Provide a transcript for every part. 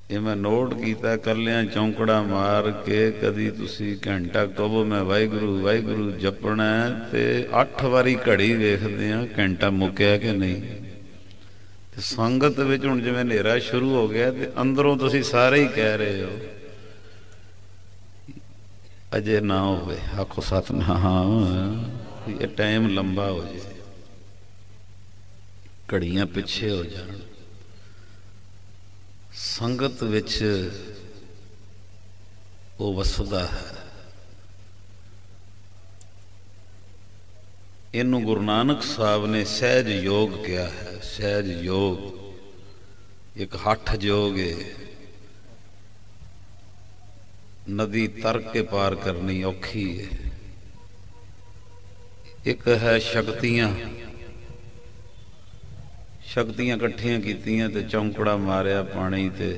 ਇਹ ਮੈਂ ਨੋਟ ਕੀਤਾ ਕੱਲਿਆਂ ਚੌਂਕੜਾ ਮਾਰ ਕੇ। ਕਦੀ ਤੁਸੀਂ ਘੰਟਾ ਕਹੋ ਮੈਂ ਵਾਹਿਗੁਰੂ ਵਾਹਿਗੁਰੂ ਜਪਣਾ ਤੇ 8 ਵਾਰੀ ਘੜੀ ਵੇਖਦੇ ਹਾਂ ਘੰਟਾ ਮੁੱਕਿਆ ਕਿ ਨਹੀਂ। ਤੇ ਸੰਗਤ ਵਿੱਚ ਹੁਣ ਜਿਵੇਂ ਹਨੇਰਾ ਸ਼ੁਰੂ ਹੋ ਗਿਆ ਤੇ ਅੰਦਰੋਂ ਤੁਸੀਂ ਸਾਰੇ ਹੀ ਕਹਿ ਰਹੇ ਹੋ ਅਜੇ ਨਾ ਹੋਵੇ, ਆਖੋ ਸਤਿਨਾਮ। ਇਹ ਟਾਈਮ ਲੰਬਾ ਹੋ ਜਾਏ, ਘੜੀਆਂ ਪਿੱਛੇ ਹੋ ਜਾਣ। ਸੰਗਤ ਵਿੱਚ ਉਹ ਵਸਦਾ ਹੈ। ਇਹਨੂੰ ਗੁਰੂ ਨਾਨਕ ਸਾਹਿਬ ਨੇ ਸਹਿਜ ਯੋਗ ਕਿਹਾ ਹੈ। ਸਹਿਜ ਯੋਗ ਇੱਕ ਹੱਠ ਯੋਗ ਹੈ। ਨਦੀ ਤਰ ਕੇ ਪਾਰ ਕਰਨੀ ਔਖੀ ਹੈ। ਇੱਕ ਹੈ ਸ਼ਕਤੀਆਂ। ਸ਼ਕਤੀਆਂ ਇਕੱਠੀਆਂ ਕੀਤੀਆਂ ਤੇ ਚੌਂਕੜਾ ਮਾਰਿਆ ਪਾਣੀ ਤੇ।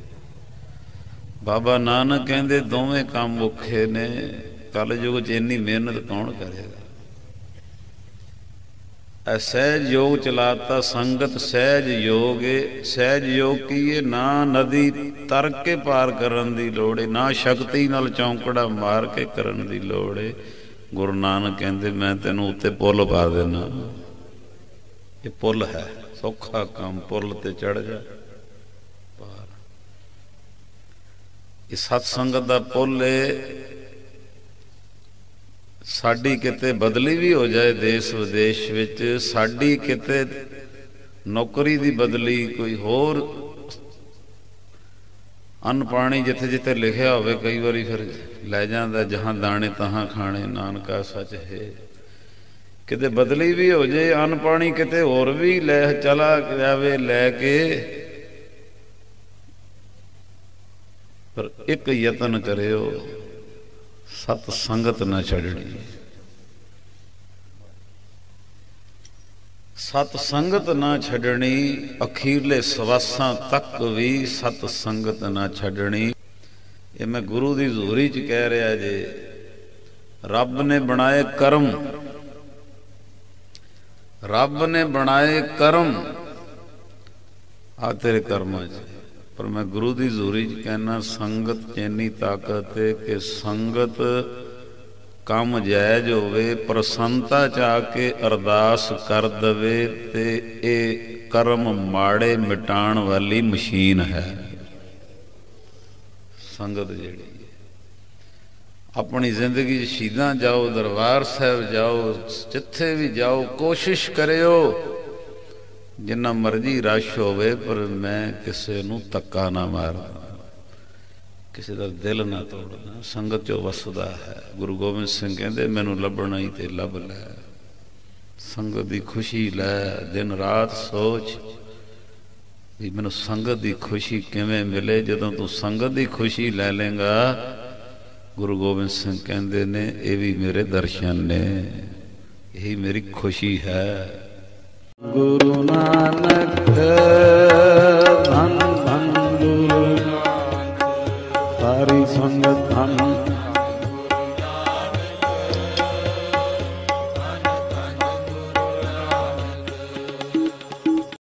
ਬਾਬਾ ਨਾਨਕ ਕਹਿੰਦੇ ਦੋਵੇਂ ਕੰਮ ਔਖੇ ਨੇ। ਕਲਯੁਗ 'ਚ ਇੰਨੀ ਮਿਹਨਤ ਕੌਣ ਕਰੇਗਾ। ਇਹ ਸਹਿਜ ਯੋਗ ਚਲਾਤਾ। ਸੰਗਤ ਸਹਿਜ ਯੋਗ ਏ। ਸਹਿਜ ਯੋਗ ਕੀ ਹੈ? ਨਾ ਨਦੀ ਤਰ ਕੇ ਪਾਰ ਕਰਨ ਦੀ ਲੋੜ ਹੈ, ਨਾ ਸ਼ਕਤੀ ਨਾਲ ਚੌਂਕੜਾ ਮਾਰ ਕੇ ਕਰਨ ਦੀ ਲੋੜ ਹੈ। ਗੁਰੂ ਨਾਨਕ ਕਹਿੰਦੇ ਮੈਂ ਤੈਨੂੰ ਉੱਤੇ ਪੁੱਲ ਪਾ ਦੇਣਾ। ਇਹ ਪੁੱਲ ਹੈ, ਸੌਖਾ ਕੰਮ। ਪੁੱਲ ਤੇ ਚੜ ਜਾ ਪਾਰ। ਇਹ ਸਤ ਸੰਗਤ ਦਾ ਪੁੱਲ ਏ। ਸਾਡੀ ਕਿਤੇ ਬਦਲੀ ਵੀ ਹੋ ਜਾਏ ਦੇਸ਼ ਵਿਦੇਸ਼ ਵਿੱਚ, ਸਾਡੀ ਕਿਤੇ ਨੌਕਰੀ ਦੀ ਬਦਲੀ, ਕੋਈ ਹੋਰ ਅੰਨ ਪਾਣੀ ਜਿੱਥੇ ਜਿੱਥੇ ਲਿਖਿਆ ਹੋਵੇ ਕਈ ਵਾਰੀ ਫਿਰ ਲੈ ਜਾਂਦਾ। ਜਹਾਂ ਦਾਣੇ ਤਹਾਂ ਖਾਣੇ ਨਾਨਕਾ ਸੱਚ ਹੈ। ਕਿਤੇ ਬਦਲੀ ਵੀ ਹੋ ਜਾਏ, ਅੰਨ ਪਾਣੀ ਕਿਤੇ ਹੋਰ ਵੀ ਲੈ ਚਲਾ ਜਾਵੇ ਲੈ ਕੇ, ਪਰ ਇੱਕ ਯਤਨ ਕਰਿਓ ਸਤ ਸੰਗਤ ਨਾ ਛੱਡਣੀ। ਸਤ ਸੰਗਤ ਨਾ ਛੱਡਣੀ। ਅਖੀਰਲੇ ਸਵਾਸਾਂ ਤੱਕ ਵੀ ਸਤ ਸੰਗਤ ਨਾ ਛੱਡਣੀ। ਇਹ ਮੈਂ ਗੁਰੂ ਦੀ ਹਜ਼ੂਰੀ 'ਚ ਕਹਿ ਰਿਹਾ ਜੇ। ਰੱਬ ਨੇ ਬਣਾਏ ਕਰਮ, ਰੱਬ ਨੇ ਬਣਾਏ ਕਰਮ, ਆ ਤੇਰੇ ਕਰਮਾਂ 'ਚ। ਪਰ ਮੈਂ ਗੁਰੂ ਦੀ ਹਜ਼ੂਰੀ 'ਚ ਕਹਿਣਾ ਸੰਗਤ 'ਚ ਇੰਨੀ ਤਾਕਤ ਹੈ ਕਿ ਸੰਗਤ ਕੰਮ ਜਾਇਜ਼ ਹੋਵੇ, ਪ੍ਰਸੰਨਤਾ 'ਚ ਆ ਕੇ ਅਰਦਾਸ ਕਰ ਦੇਵੇ ਤੇ ਇਹ ਕਰਮ ਮਾੜੇ ਮਿਟਾਉਣ ਵਾਲੀ ਮਸ਼ੀਨ ਹੈ ਸੰਗਤ ਜਿਹੜੀ ਹੈ। ਆਪਣੀ ਜ਼ਿੰਦਗੀ 'ਚ ਸ਼ਹੀਦਾਂ ਜਾਓ, ਦਰਬਾਰ ਸਾਹਿਬ ਜਾਓ, ਜਿੱਥੇ ਵੀ ਜਾਓ, ਕੋਸ਼ਿਸ਼ ਕਰਿਓ ਜਿੰਨਾ ਮਰਜ਼ੀ ਰਸ਼ ਹੋਵੇ ਪਰ ਮੈਂ ਕਿਸੇ ਨੂੰ ਧੱਕਾ ਨਾ ਮਾਰਦਾ, ਕਿਸੇ ਦਾ ਦਿਲ ਨਾ ਤੋੜਨਾ। ਸੰਗਤ 'ਚੋਂ ਵਸਦਾ ਹੈ। ਗੁਰੂ ਗੋਬਿੰਦ ਸਿੰਘ ਕਹਿੰਦੇ ਮੈਨੂੰ ਲੱਭਣਾ ਹੀ ਤੇ ਲੱਭ ਲੈ। ਸੰਗਤ ਦੀ ਖੁਸ਼ੀ ਲੈ, ਦਿਨ ਰਾਤ ਸੋਚ ਵੀ ਮੈਨੂੰ ਸੰਗਤ ਦੀ ਖੁਸ਼ੀ ਕਿਵੇਂ ਮਿਲੇ। ਜਦੋਂ ਤੂੰ ਸੰਗਤ ਦੀ ਖੁਸ਼ੀ ਲੈ ਲੇਗਾ, ਗੁਰੂ ਗੋਬਿੰਦ ਸਿੰਘ ਕਹਿੰਦੇ ਨੇ ਇਹ ਵੀ ਮੇਰੇ ਦਰਸ਼ਨ ਨੇ, ਇਹੀ ਮੇਰੀ ਖੁਸ਼ੀ ਹੈ। ਗੁਰੂ ਨਾਨਕ ਧੰਨ ਧੰਨ ਗੁਰੂ ਨਾਨਕ, ਸਾਰੀ ਸੰਗਤ ਧੰਨ